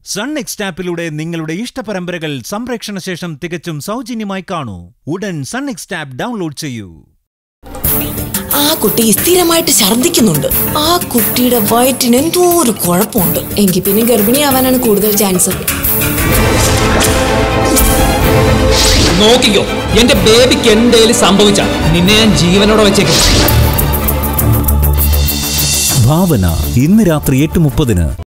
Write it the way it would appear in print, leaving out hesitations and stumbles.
SUN NXT Appിലൂടെ നിങ്ങളുടെ ഇഷ്ടപരമ്പരകൾ സംപ്രേക്ഷണ ശേഷം തികച്ചും സൗജന്യമായി കാണൂ. ഉടൻ SUN NXT App ഡൗൺലോഡ് ചെയ്യൂ. ആ കുട്ടി സ്ഥിരമായിട്ട് ഛർദ്ദിക്കുന്നുണ്ട്. ആ കുട്ടിയുടെ വയറ്റിന് എന്തോ ഒരു കുഴപ്പമുണ്ട്. എങ്കിൽ പിന്നെ ഗർഭിണിയാവാനാണ് കൂടുതൽ ചാൻസ്. നോക്കിക്കോ, എന്റെ ബേബിക്ക് എന്തേലും സംഭവിച്ച നിന്നെ ഞാൻ ജീവനോടെ വെച്ചേക്കും. ഭാവന ഇന്ന് രാത്രി 8:30.